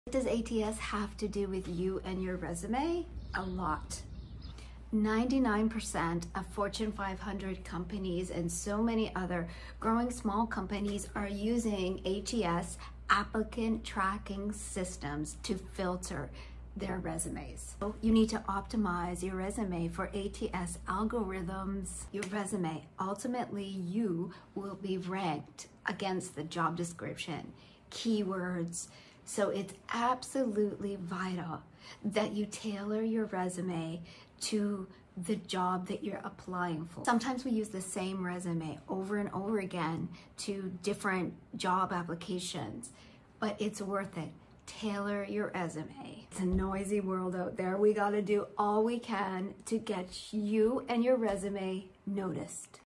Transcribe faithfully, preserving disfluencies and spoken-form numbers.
What does A T S have to do with you and your resume? A lot. ninety-nine percent of Fortune five hundred companies and so many other growing small companies are using A T S, Applicant Tracking Systems, to filter their resumes. So you need to optimize your resume for A T S algorithms. Your resume, ultimately you will be ranked against the job description, keywords. So it's absolutely vital that you tailor your resume to the job that you're applying for. Sometimes we use the same resume over and over again to different job applications, but it's worth it. Tailor your resume. It's a noisy world out there. We gotta do all we can to get you and your resume noticed.